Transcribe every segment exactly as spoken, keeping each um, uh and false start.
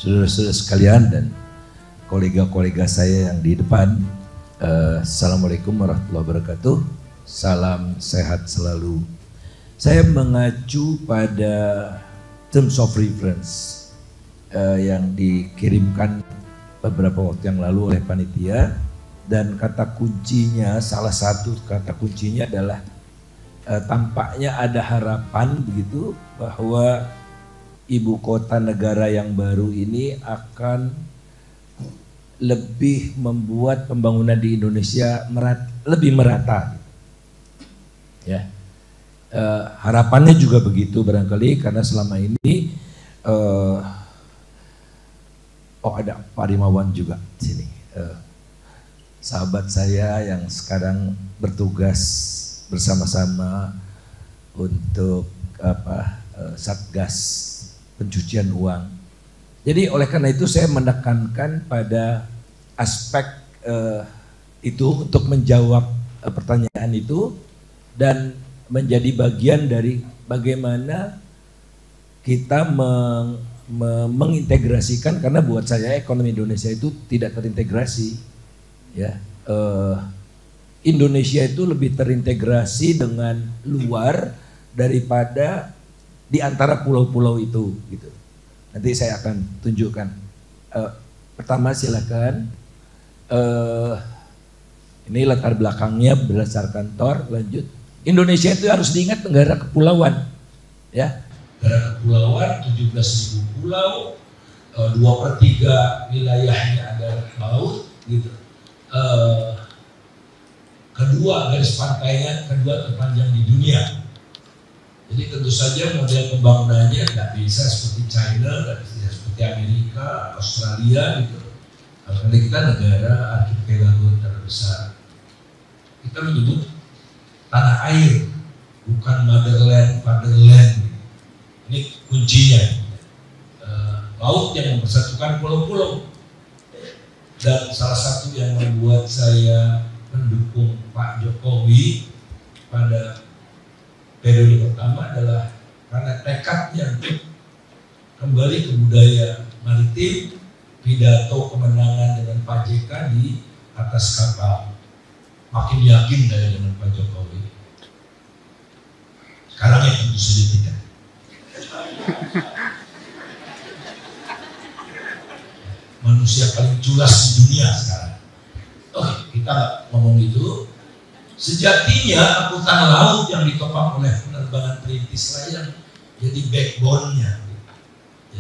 saudara-saudara sekalian dan kolega-kolega saya yang di depan. Uh, Assalamualaikum warahmatullahi wabarakatuh. Salam sehat selalu. Saya mengacu pada terms of reference uh, yang dikirimkan beberapa waktu yang lalu oleh panitia, dan kata kuncinya, salah satu kata kuncinya adalah uh, tampaknya ada harapan begitu bahwa ibu kota negara yang baru ini akan lebih membuat pembangunan di Indonesia merat, lebih merata. Ya, uh, harapannya juga begitu barangkali karena selama ini, uh, oh ada Pak Rimawan juga di sini, uh, sahabat saya yang sekarang bertugas bersama-sama untuk apa uh, Satgas pencucian uang. Jadi oleh karena itu saya menekankan pada aspek uh, itu untuk menjawab uh, pertanyaan itu dan menjadi bagian dari bagaimana kita meng, me, mengintegrasikan, karena buat saya ekonomi Indonesia itu tidak terintegrasi. Ya, uh, Indonesia itu lebih terintegrasi dengan luar daripada di antara pulau-pulau itu, gitu. Nanti saya akan tunjukkan. Uh, pertama silakan. Uh, ini latar belakangnya berdasarkan T O R. Lanjut. Indonesia itu harus diingat negara kepulauan, ya. Negara kepulauan, tujuh belas ribu pulau, uh, dua per tiga wilayahnya adalah laut, gitu. Uh, kedua garis pantainya kedua terpanjang di dunia. Jadi tentu saja model pembangunannya nggak bisa seperti China, nggak bisa seperti Amerika, Australia gitu. Karena kita negara archipelago terbesar. Kita menyebut tanah air, bukan motherland, fatherland. Ini kuncinya. E, laut yang mempersatukan pulau-pulau. Dan salah satu yang membuat saya mendukung Pak Jokowi pada periode pertama adalah karena tekadnya untuk kembali ke budaya maritim, pidato kemenangan dengan Pak J K di atas kapal. Makin yakin saya dengan Pak Jokowi. Sekarang ya tentu saja tidak. Manusia paling culas di dunia sekarang. Oke, kita ngomong itu. Sejatinya angkutan laut yang ditopang oleh penerbangan perintis layang jadi backbone-nya. Ya.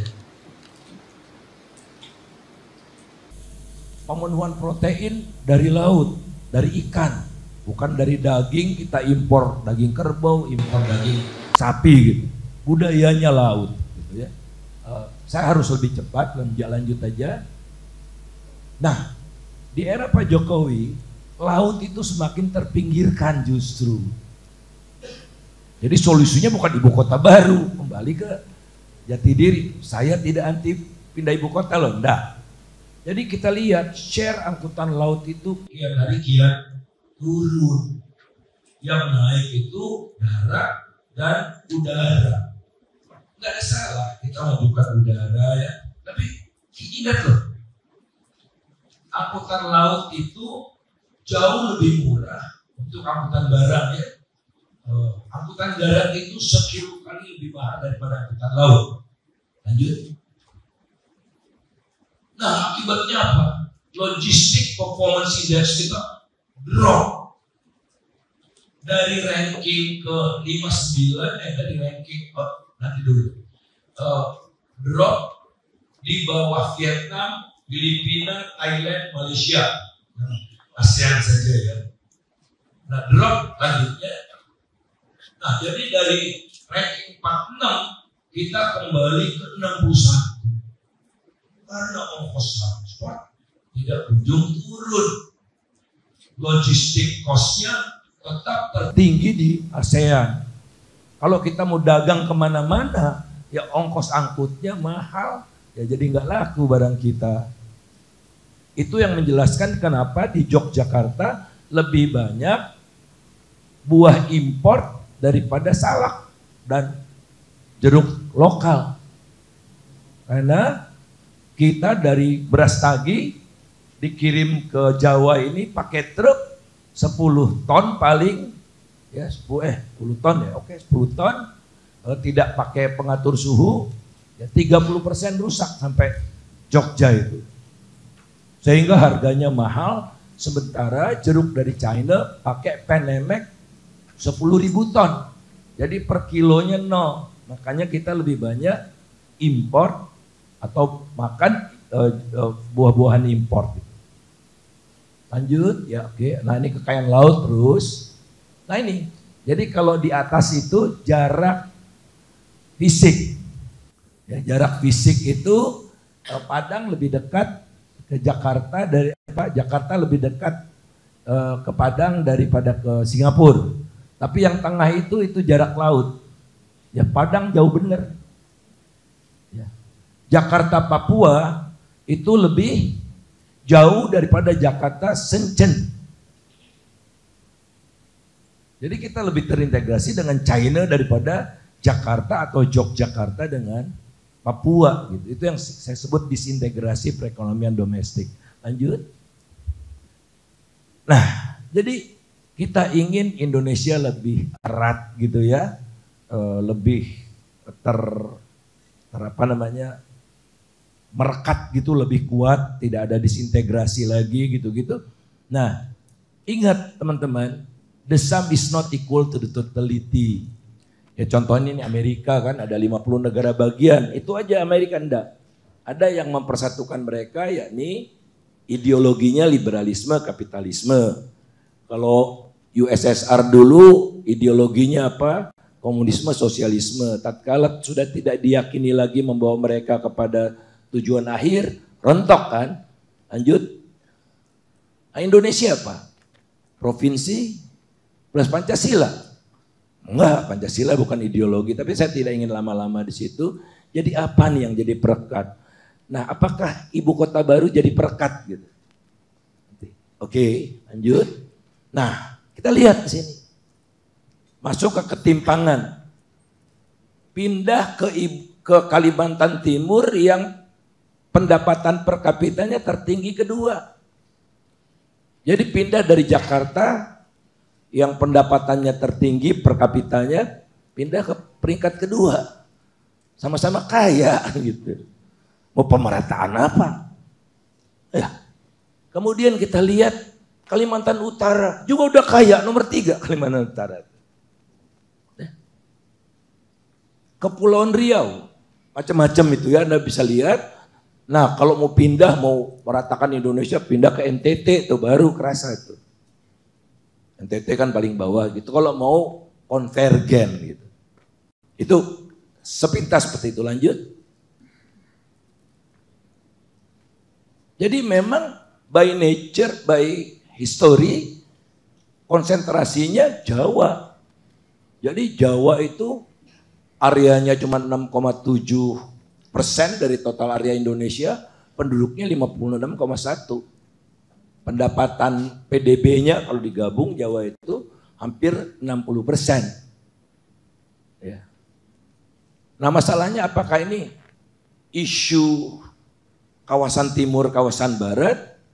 Pemenuhan protein dari laut, dari ikan, bukan dari daging. Kita impor daging kerbau, impor daging sapi gitu. Budayanya laut, gitu ya. Uh, saya harus lebih cepat, lanjut aja. Nah, di era Pak Jokowi, laut itu semakin terpinggirkan justru. Jadi solusinya bukan ibu kota baru, kembali ke jati diri. Saya tidak anti pindah ibu kota loh, enggak. Jadi kita lihat share angkutan laut itu kian hari kian turun. Yang naik itu darat dan udara. Enggak ada salah kita majukan udara ya. Tapi ingat loh, angkutan laut itu jauh lebih murah untuk angkutan barang ya. Uh, angkutan darat itu sepuluh kali lebih mahal daripada angkutan laut. Lanjut. Nah, akibatnya apa? Logistik performance index kita drop dari ranking ke lima puluh sembilan, eh dari ranking oh, nanti dulu uh, drop di bawah Vietnam, Filipina, Thailand, Malaysia. Nah, ASEAN saja ya. Nah, drop lanjutnya. Nah, jadi dari ranking empat puluh enam kita kembali ke enam puluh satu. Karena ongkos transport tidak kunjung turun. Logistik cost-nya tetap tertinggi di ASEAN. Kalau kita mau dagang kemana-mana, ya ongkos angkutnya mahal, ya jadi nggak laku barang kita. Itu yang menjelaskan kenapa di Yogyakarta lebih banyak buah impor daripada salak dan jeruk lokal. Karena kita dari beras tagi dikirim ke Jawa ini pakai truk sepuluh ton paling, ya sepuluh eh sepuluh ton ya, oke sepuluh ton, eh, tidak pakai pengatur suhu, ya tiga puluh persen rusak sampai Jogja itu. Sehingga harganya mahal, sementara jeruk dari China pakai Penemek sepuluh ribu ton. Jadi per kilonya nol. Makanya kita lebih banyak impor atau makan uh, uh, buah-buahan impor. Lanjut, ya oke. Nah ini kekayaan laut terus. Nah ini, jadi kalau di atas itu jarak fisik. Ya, jarak fisik itu uh, Padang lebih dekat ke Jakarta dari apa? Jakarta lebih dekat uh, ke Padang daripada ke Singapura. Tapi yang tengah itu itu jarak laut. Ya Padang jauh bener. Ya. Jakarta Papua itu lebih jauh daripada Jakarta Shenzhen. Jadi kita lebih terintegrasi dengan China daripada Jakarta atau Yogyakarta dengan Papua gitu. Itu yang saya sebut disintegrasi perekonomian domestik. Lanjut. Nah, jadi kita ingin Indonesia lebih erat gitu ya, e, lebih ter, ter apa namanya merekat gitu, lebih kuat, tidak ada disintegrasi lagi gitu-gitu. Nah, ingat teman-teman, the sum is not equal to the totality. Ya contohnya ini Amerika kan ada lima puluh negara bagian, itu aja Amerika enggak. Ada yang mempersatukan mereka yakni ideologinya liberalisme, kapitalisme. Kalau U S S R dulu ideologinya apa? Komunisme, sosialisme. Tatkala sudah tidak diyakini lagi membawa mereka kepada tujuan akhir, rontok kan? Lanjut. Nah, Indonesia apa? Provinsi plus Pancasila. Enggak, Pancasila bukan ideologi, tapi saya tidak ingin lama-lama di situ. Jadi apa nih yang jadi perekat? Nah, apakah ibu kota baru jadi perekat gitu? Oke, lanjut. Nah, kita lihat di sini. Masuk ke ketimpangan. Pindah ke ke Kalimantan Timur yang pendapatan per kapitanya tertinggi kedua. Jadi pindah dari Jakarta yang pendapatannya tertinggi per kapitanya pindah ke peringkat kedua. Sama-sama kaya gitu. Mau pemerataan apa? Ya. Kemudian kita lihat Kalimantan Utara juga udah kaya, nomor tiga Kalimantan Utara. Ya. Kepulauan Riau, macam-macam itu ya, Anda bisa lihat. Nah kalau mau pindah, mau meratakan Indonesia, pindah ke N T T itu baru kerasa itu. N T T kan paling bawah gitu. Kalau mau konvergen gitu. Itu sepintas seperti itu. Lanjut. Jadi memang by nature, by history, konsentrasinya Jawa. Jadi Jawa itu areanya cuma enam koma tujuh persen dari total area Indonesia, penduduknya lima puluh enam koma satu. Pendapatan P D B-nya kalau digabung Jawa itu hampir enam puluh persen. Ya. Nah masalahnya apakah ini isu kawasan timur, kawasan barat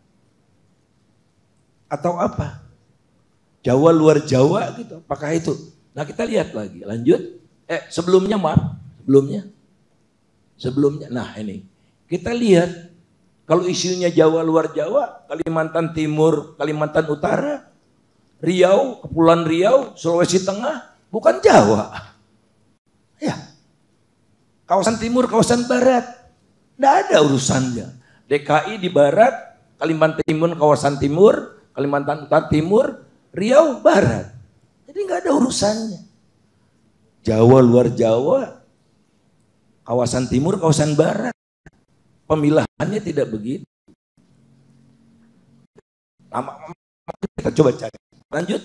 atau apa? Jawa luar Jawa gitu, apakah itu? Nah kita lihat lagi, lanjut. Eh sebelumnya maaf, sebelumnya. Sebelumnya, nah ini. Kita lihat. Kalau isunya Jawa luar Jawa, Kalimantan Timur, Kalimantan Utara, Riau, Kepulauan Riau, Sulawesi Tengah, bukan Jawa. Ya. Kawasan Timur, kawasan Barat, tidak ada urusannya. D K I di Barat, Kalimantan Timur, kawasan Timur, Kalimantan Utara Timur, Riau Barat. Jadi nggak ada urusannya. Jawa luar Jawa, kawasan Timur, kawasan Barat. Pemilahannya tidak begitu. Lama, kita coba cari. Lanjut.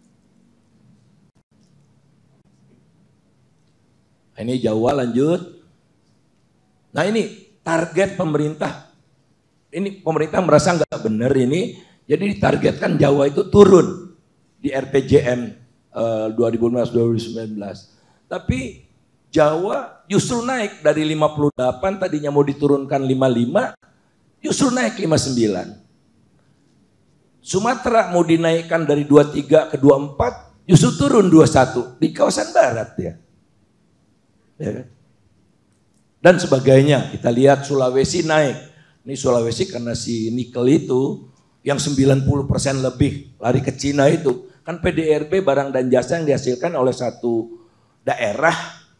Ini Jawa lanjut. Nah ini target pemerintah. Ini pemerintah merasa nggak benar ini. Jadi ditargetkan Jawa itu turun di R P J M uh, dua ribu lima belas dua ribu sembilan belas. Tapi Jawa justru naik dari lima puluh delapan, tadinya mau diturunkan lima puluh lima, justru naik lima puluh sembilan. Sumatera mau dinaikkan dari dua puluh tiga ke dua puluh empat, justru turun dua puluh satu di kawasan barat ya. Ya kan? Dan sebagainya. Kita lihat Sulawesi naik. Ini Sulawesi karena si nikel itu yang sembilan puluh persen lebih lari ke Cina itu. Kan P D R B barang dan jasa yang dihasilkan oleh satu daerah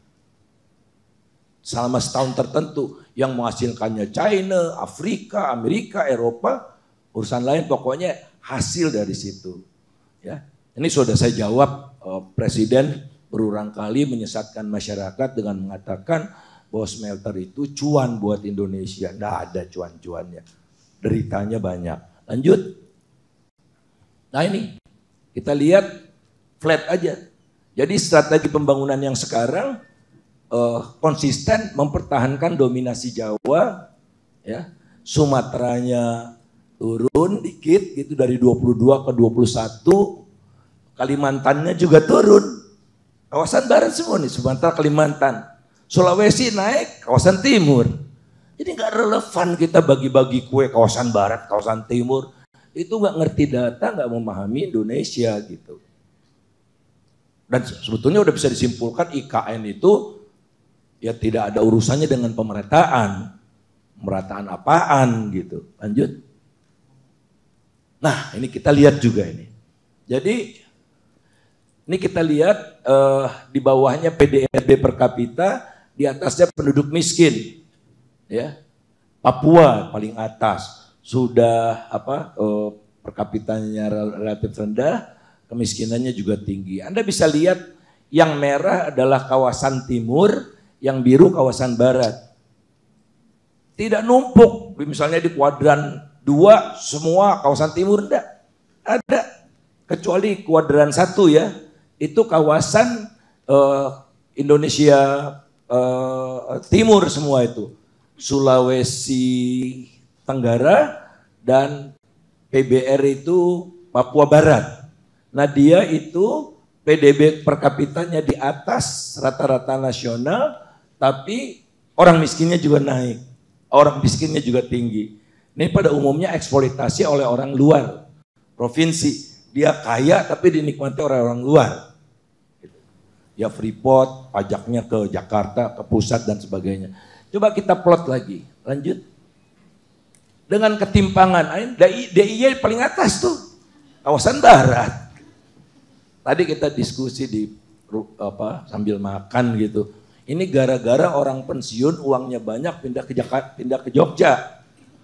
selama setahun tertentu. Yang menghasilkannya China, Afrika, Amerika, Eropa, urusan lain pokoknya hasil dari situ. Ya, ini sudah saya jawab. Presiden berulang kali menyesatkan masyarakat dengan mengatakan bahwa smelter itu cuan buat Indonesia. Nggak ada cuan-cuannya. Deritanya banyak. Lanjut. Nah ini, kita lihat flat aja. Jadi strategi pembangunan yang sekarang eh, konsisten mempertahankan dominasi Jawa. Ya, Sumateranya turun dikit gitu dari dua puluh dua ke dua puluh satu. Kalimantannya juga turun. Kawasan barat semua nih, Sumatera, Kalimantan. Sulawesi naik, kawasan timur. Jadi nggak relevan kita bagi-bagi kue kawasan barat, kawasan timur. Itu nggak ngerti data, nggak memahami Indonesia gitu. Dan sebetulnya udah bisa disimpulkan I K N itu ya tidak ada urusannya dengan pemerataan. Pemerataan apaan gitu. Lanjut. Nah ini kita lihat juga ini. Jadi ini kita lihat eh, di bawahnya P D R B per kapita. Di atasnya penduduk miskin, ya. Papua paling atas sudah apa eh, per kapitanya relatif rendah, kemiskinannya juga tinggi. Anda bisa lihat yang merah adalah kawasan timur, yang biru kawasan barat. Tidak numpuk, misalnya di kuadran dua semua kawasan timur enggak ada, kecuali kuadran satu ya, itu kawasan eh, Indonesia Uh, timur semua itu, Sulawesi Tenggara dan P B R itu Papua Barat. Nah dia itu P D B per kapitanya di atas rata-rata nasional, tapi orang miskinnya juga naik, orang miskinnya juga tinggi. Ini pada umumnya eksploitasi oleh orang luar provinsi, dia kaya tapi dinikmati oleh orang luar. Ya Freeport, pajaknya ke Jakarta, ke pusat dan sebagainya. Coba kita plot lagi, lanjut. Dengan ketimpangan, D I Y paling atas tuh, kawasan barat. Tadi kita diskusi di apa sambil makan gitu. Ini gara-gara orang pensiun uangnya banyak pindah ke Jakarta, pindah ke Jogja.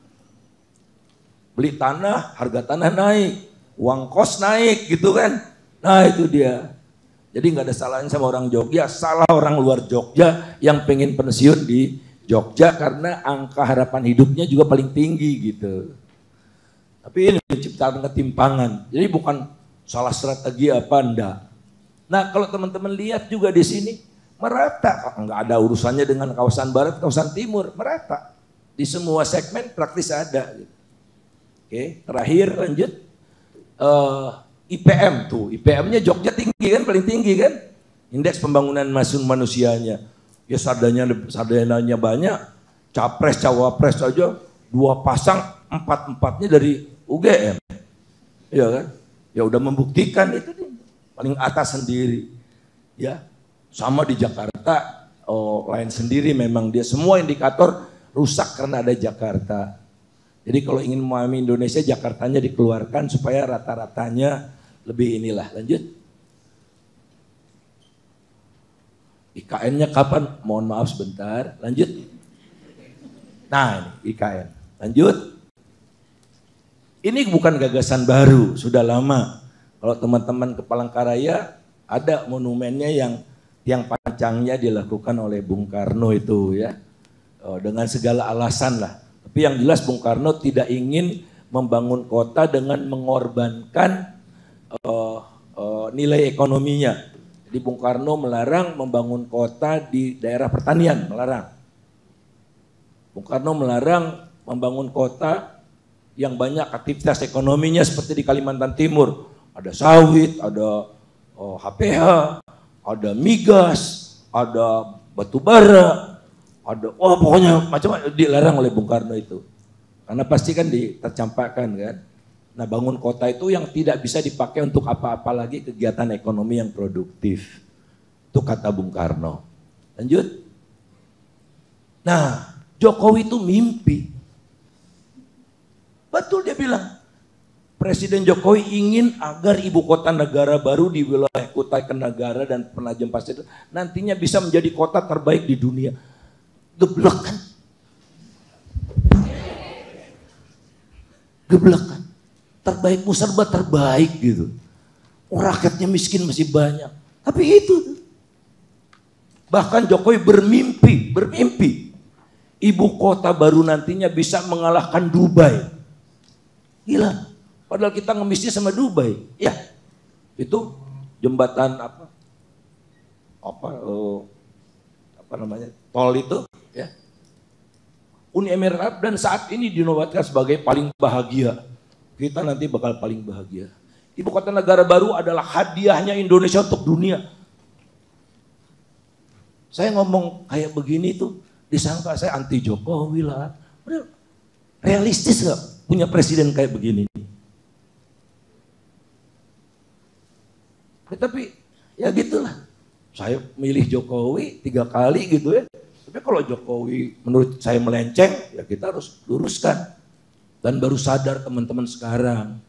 Beli tanah, harga tanah naik, uang kos naik gitu kan. Nah itu dia. Jadi nggak ada salahnya sama orang Jogja, salah orang luar Jogja yang pengen pensiun di Jogja karena angka harapan hidupnya juga paling tinggi gitu. Tapi ini menciptakan ketimpangan. Jadi bukan salah strategi apa enggak. Nah kalau teman-teman lihat juga di sini merata, nggak ada urusannya dengan kawasan barat, kawasan timur, merata. Di semua segmen praktis ada. Gitu. Oke, terakhir lanjut. Uh, I P M tuh, I P M-nya Jogja tinggi kan, paling tinggi kan, indeks pembangunan manusianya. Ya sardananya, sardananya banyak, capres, cawapres aja dua pasang, empat empatnya dari U G M, ya kan? Ya udah membuktikan itu nih, paling atas sendiri, ya. Sama di Jakarta, oh, lain sendiri memang dia semua indikator rusak karena ada Jakarta. Jadi kalau ingin memahami Indonesia, Jakartanya dikeluarkan supaya rata-ratanya lebih inilah. Lanjut. I K N-nya kapan? Mohon maaf sebentar. Lanjut. Nah ini I K N. Lanjut. Ini bukan gagasan baru, sudah lama. Kalau teman-teman ke Palangkaraya ada monumennya yang tiang pancangnya dilakukan oleh Bung Karno itu ya. Oh, dengan segala alasan lah. Tapi yang jelas Bung Karno tidak ingin membangun kota dengan mengorbankan Uh, uh, nilai ekonominya. Jadi Bung Karno melarang membangun kota di daerah pertanian, melarang. Bung Karno melarang membangun kota yang banyak aktivitas ekonominya seperti di Kalimantan Timur. Ada sawit, ada uh, H P H, ada migas, ada batu bara, ada, oh pokoknya macam-macam dilarang oleh Bung Karno itu. Karena pasti kan ditercampakkan kan. Nah bangun kota itu yang tidak bisa dipakai untuk apa-apa lagi kegiatan ekonomi yang produktif. Itu kata Bung Karno. Lanjut. Nah Jokowi itu mimpi. Betul dia bilang. Presiden Jokowi ingin agar ibu kota negara baru di wilayah Kutai Kartanegara dan Penajam Pasir nantinya bisa menjadi kota terbaik di dunia. Geblek kan? Geblek kan? Terbaik, serba terbaik gitu. Rakyatnya miskin masih banyak. Tapi itu. Bahkan Jokowi bermimpi, bermimpi. Ibu kota baru nantinya bisa mengalahkan Dubai. Gila. Padahal kita ngemisnya sama Dubai, ya itu jembatan apa, apa, oh, apa namanya, tol itu, ya. Uni Emirat Arab dan saat ini dinobatkan sebagai paling bahagia. Kita nanti bakal paling bahagia. Ibu kota negara baru adalah hadiahnya Indonesia untuk dunia. Saya ngomong kayak begini tuh, disangka saya anti Jokowi lah. Realistis nggak punya presiden kayak begini? Tetapi ya gitulah, saya milih Jokowi tiga kali gitu ya. Tapi kalau Jokowi menurut saya melenceng, ya kita harus luruskan. Dan baru sadar teman-teman sekarang.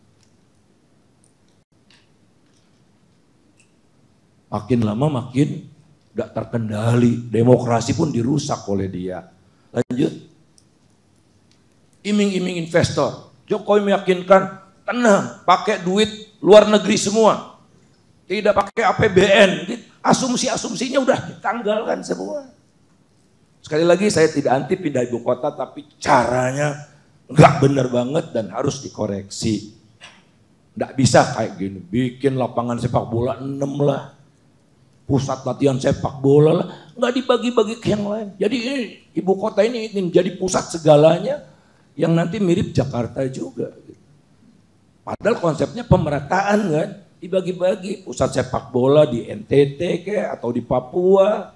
Makin lama makin gak terkendali, demokrasi pun dirusak oleh dia. Lanjut. Iming-iming investor, Jokowi meyakinkan tenang, pakai duit luar negeri semua. Tidak pakai A P B N, asumsi-asumsinya udah ditanggalkan semua. Sekali lagi saya tidak anti pindah ibu kota, tapi caranya nggak benar banget dan harus dikoreksi. Nggak bisa kayak gini, bikin lapangan sepak bola enam lah, pusat latihan sepak bola lah, nggak dibagi-bagi ke yang lain. Jadi ini, ibu kota ini ingin jadi pusat segalanya, yang nanti mirip Jakarta juga. Padahal konsepnya pemerataan kan. Dibagi-bagi pusat sepak bola di N T T kayak atau di Papua,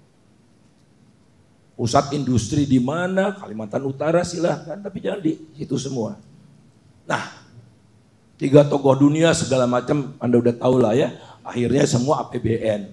pusat industri di mana, Kalimantan Utara silahkan, tapi jangan di situ semua. Nah, tiga tokoh dunia segala macam Anda udah tahu lah ya, akhirnya semua A P B N.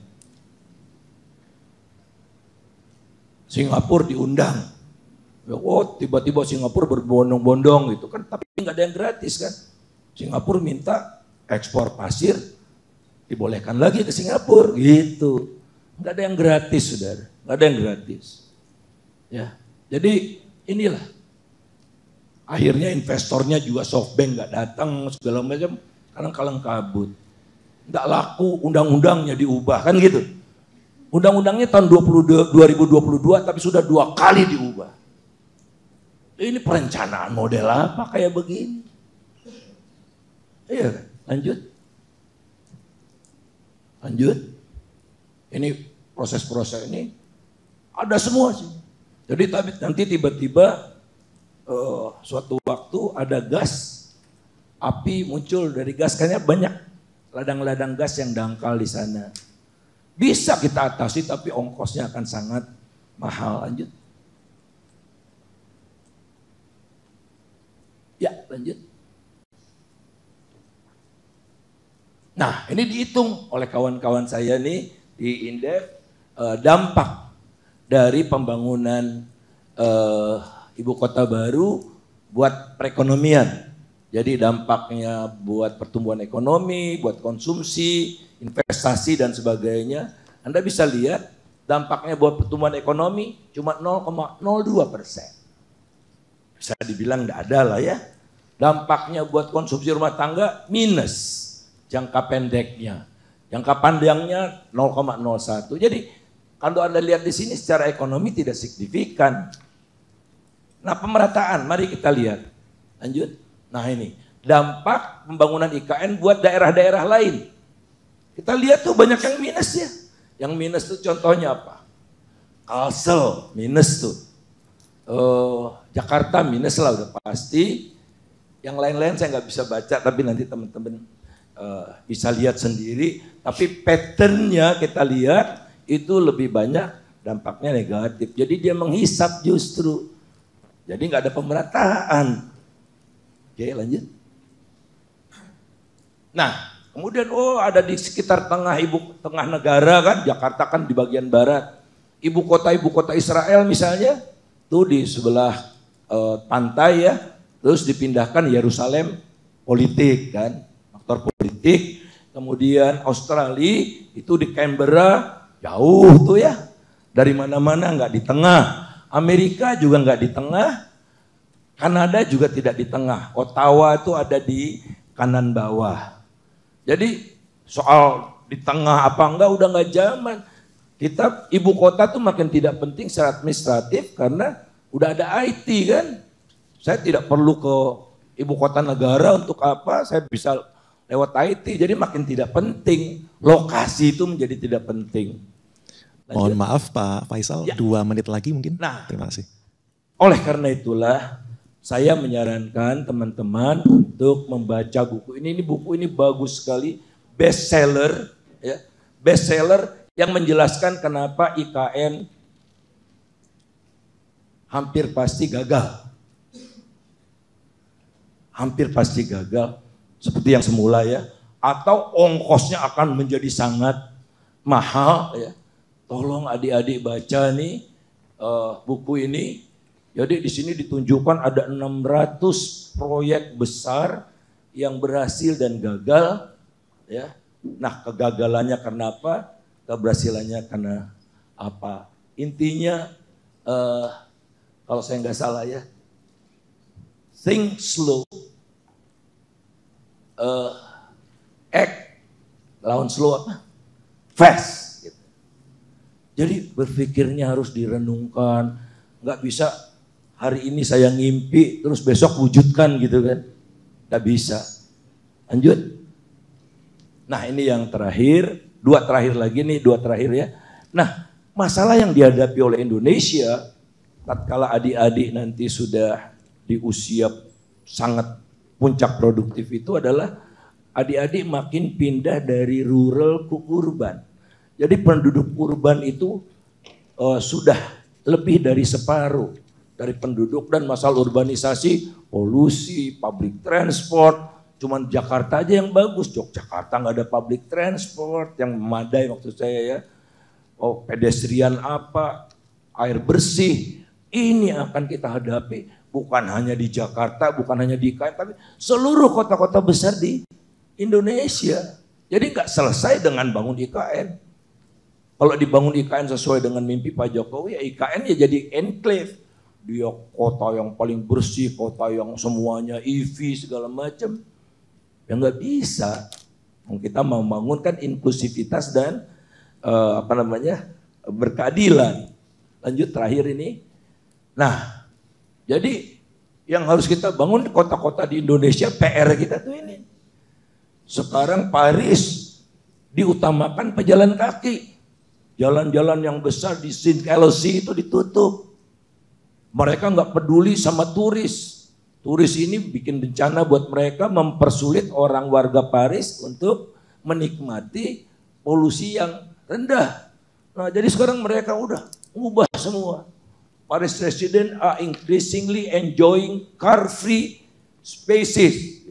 Singapura diundang, oh tiba-tiba Singapura berbondong-bondong gitu kan, tapi nggak ada yang gratis kan. Singapura minta ekspor pasir dibolehkan lagi ke Singapura gitu. Nggak ada yang gratis, saudara. Nggak ada yang gratis. Ya, jadi inilah. Akhirnya investornya juga SoftBank nggak datang segala macam, karena kalang kabut. Nggak laku, undang-undangnya diubah kan gitu. Undang-undangnya tahun dua ribu dua puluh dua tapi sudah dua kali diubah. Ini perencanaan model apa kayak begini? Iya kan? Lanjut. Lanjut. Ini proses-proses ini ada semua sih. Jadi nanti tiba-tiba uh, suatu waktu ada gas, api muncul dari gas, kayaknya banyak ladang-ladang gas yang dangkal di sana. Bisa kita atasi tapi ongkosnya akan sangat mahal. Lanjut. Ya, lanjut. Nah, ini dihitung oleh kawan-kawan saya nih di Indef eh, dampak dari pembangunan eh, ibu kota baru buat perekonomian. Jadi dampaknya buat pertumbuhan ekonomi, buat konsumsi, investasi dan sebagainya. Anda bisa lihat dampaknya buat pertumbuhan ekonomi cuma nol koma nol dua persen. Bisa dibilang tidak ada lah ya. Dampaknya buat konsumsi rumah tangga minus. Jangka pendeknya, jangka panjangnya nol koma nol satu. Jadi kalau Anda lihat di sini secara ekonomi tidak signifikan. Nah pemerataan, mari kita lihat. Lanjut. Nah ini dampak pembangunan I K N buat daerah-daerah lain. Kita lihat tuh banyak yang minus ya. Yang minus tuh contohnya apa? Kalsel minus tuh. Uh, Jakarta minus lah udah pasti. Yang lain-lain saya nggak bisa baca, tapi nanti teman-teman Uh, bisa lihat sendiri, tapi patternnya kita lihat itu lebih banyak dampaknya negatif. Jadi dia menghisap justru. Jadi nggak ada pemerataan. Oke, lanjut. Nah, kemudian oh ada di sekitar tengah ibu tengah negara kan, Jakarta kan di bagian barat. Ibu kota ibu kota Israel misalnya tuh di sebelah uh, pantai ya, terus dipindahkan Yerusalem, politik kan, faktor politik. Kemudian Australia itu di Canberra, jauh tuh ya, dari mana-mana nggak di tengah. Amerika juga nggak di tengah, Kanada juga tidak di tengah. Ottawa itu ada di kanan bawah. Jadi soal di tengah apa enggak udah nggak zaman. Kita ibu kota tuh makin tidak penting secara administratif karena udah ada I T kan. Saya tidak perlu ke ibu kota negara untuk apa, saya bisa lewat I T. Jadi makin tidak penting. Lokasi itu menjadi tidak penting. Lanjut. Mohon maaf Pak Faisal, ya. Dua menit lagi mungkin. Nah, terima kasih. Oleh karena itulah saya menyarankan teman-teman untuk membaca buku ini. Ini buku ini bagus sekali, best seller, ya, best seller yang menjelaskan kenapa I K N hampir pasti gagal, hampir pasti gagal seperti yang semula ya, atau ongkosnya akan menjadi sangat mahal ya. Tolong adik-adik baca nih uh, buku ini. Jadi di sini ditunjukkan ada enam ratus proyek besar yang berhasil dan gagal, ya. Nah, kegagalannya karena apa? Keberhasilannya karena apa? Intinya, uh, kalau saya nggak salah ya, think slow, uh, act, lawan slow apa? Fast. Gitu. Jadi berpikirnya harus direnungkan, nggak bisa. Hari ini saya ngimpi, terus besok wujudkan gitu kan. Gak bisa. Lanjut. Nah ini yang terakhir, dua terakhir lagi nih, dua terakhir ya. Nah masalah yang dihadapi oleh Indonesia, tatkala adik-adik nanti sudah di usia sangat puncak produktif itu adalah adik-adik makin pindah dari rural ke urban. Jadi penduduk urban itu uh, sudah lebih dari separuh dari penduduk, dan masalah urbanisasi, polusi, public transport, cuman Jakarta aja yang bagus. Yogyakarta nggak ada public transport yang memadai maksud saya ya. Oh, pedestrian apa, air bersih, ini akan kita hadapi bukan hanya di Jakarta, bukan hanya di I K N, tapi seluruh kota-kota besar di Indonesia. Jadi nggak selesai dengan bangun I K N. Kalau dibangun I K N sesuai dengan mimpi Pak Jokowi, ya I K N ya jadi enclave. Dia kota yang paling bersih, kota yang semuanya E V segala macam. Ya nggak bisa. Kita mau bangunkan inklusivitas dan uh, apa namanya berkeadilan. Lanjut terakhir ini. Nah, jadi yang harus kita bangun kota-kota di Indonesia, P R kita tuh ini. Sekarang Paris diutamakan pejalan kaki. Jalan-jalan yang besar di Saint Aloysius itu ditutup. Mereka nggak peduli sama turis. Turis ini bikin bencana buat mereka, mempersulit orang warga Paris untuk menikmati polusi yang rendah. Nah, jadi sekarang mereka udah ubah semua. Paris resident are increasingly enjoying car-free spaces.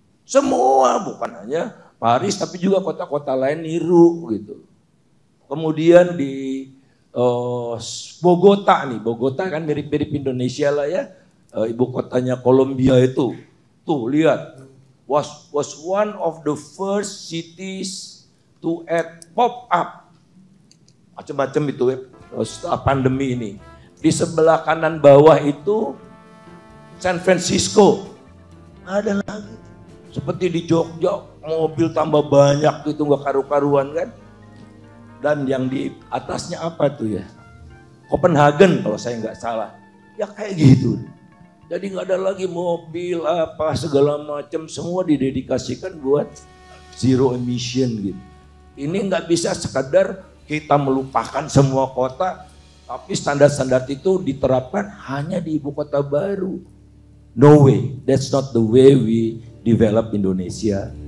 Semua, bukan hanya Paris, tapi juga kota-kota lain niru gitu. Kemudian di Uh, Bogota nih, Bogota kan mirip-mirip Indonesia lah ya, uh, ibu kotanya Kolombia itu, tuh lihat, was was one of the first cities to add pop up, macam-macam itu ya, setelah pandemi ini. Di sebelah kanan bawah itu San Francisco, ada lagi, seperti di Jogja, mobil tambah banyak gitu nggak karu-karuan kan. Dan yang di atasnya apa tuh ya? Copenhagen kalau saya nggak salah. Ya kayak gitu. Jadi nggak ada lagi mobil apa segala macam, semua didedikasikan buat zero emission gitu. Ini nggak bisa sekadar kita melupakan semua kota, tapi standar-standar itu diterapkan hanya di ibu kota baru. No way, that's not the way we develop Indonesia.